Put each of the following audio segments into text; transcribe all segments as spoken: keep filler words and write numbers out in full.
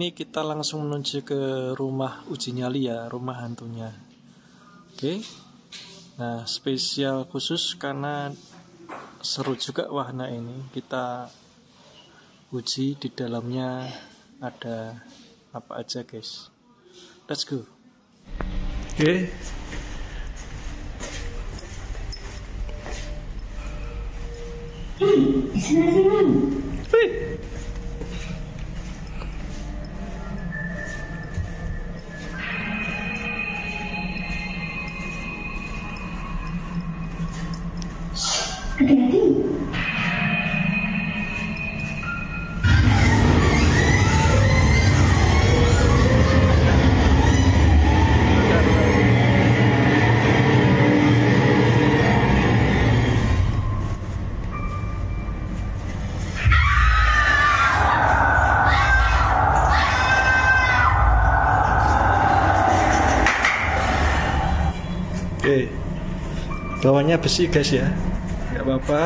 ini kita langsung menuju ke rumah uji nyali ya, rumah hantunya. Oke. Nah, spesial khusus karena seru juga wahana ini. Kita uji di dalamnya ada apa aja, guys. Let's go. Oke. Wih. Hati-hati. Oke, bawahnya besi guys ya, nggak apa-apa.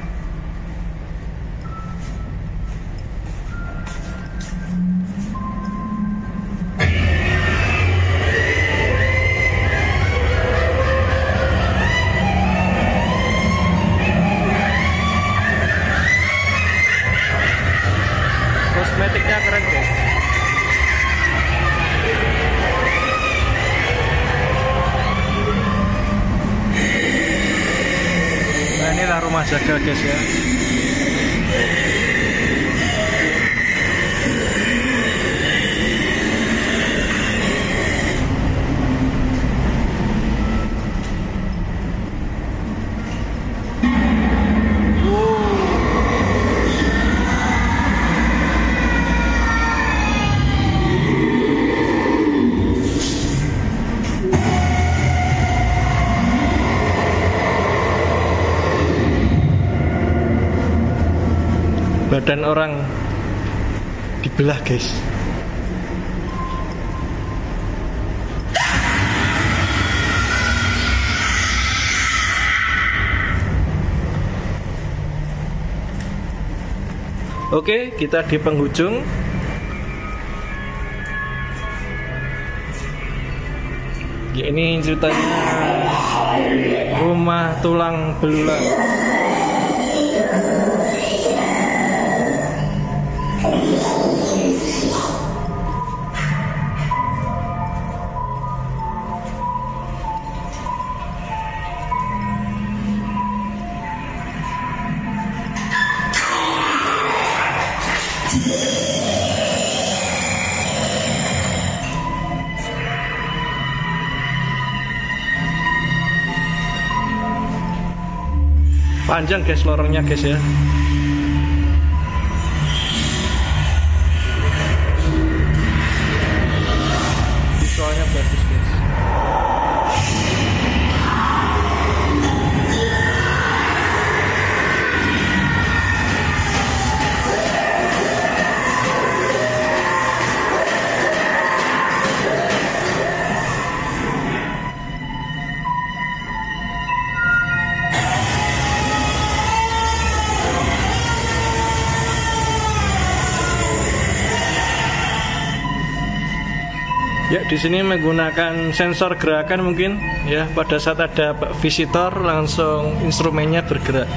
Kosmetiknya keren guys. Inilah rumah jaga guys ya. Badan orang dibelah guys. Oke, kita di penghujung. Ya, ini ceritanya rumah tulang belulang. Panjang guys lorongnya guys ya. Visualnya bagus guys. Ya, di sini menggunakan sensor gerakan mungkin ya, pada saat ada visitor langsung instrumennya bergerak.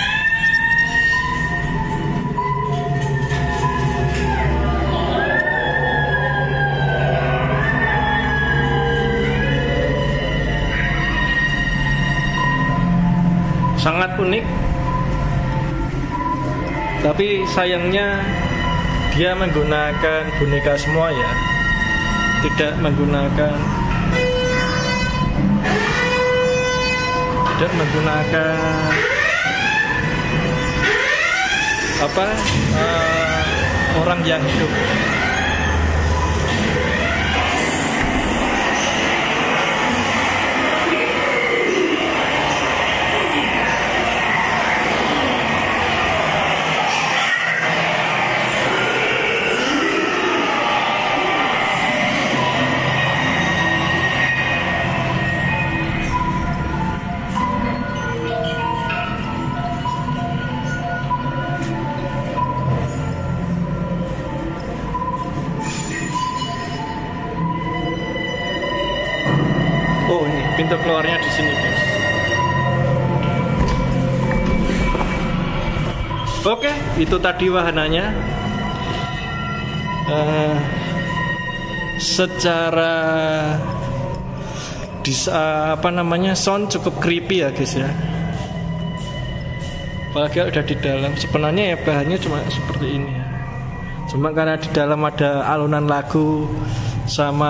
Sangat unik. Tapi sayangnya dia menggunakan boneka semua ya. Tidak menggunakan tidak menggunakan apa uh, orang yang hidup. pintu keluarnya di sini, guys. Oke, itu tadi wahananya. Uh, secara dis, uh, apa namanya sound cukup creepy ya, guys ya. Apalagi udah di dalam. Sebenarnya ya bahannya cuma seperti ini ya. Cuma karena di dalam ada alunan lagu sama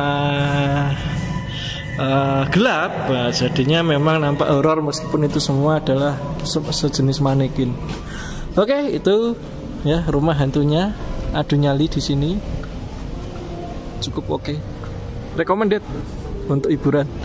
uh, gelap, nah, jadinya memang nampak horor meskipun itu semua adalah se sejenis manekin. Oke, itu ya rumah hantunya Adu Nyali di sini. Cukup oke. Recommended untuk hiburan.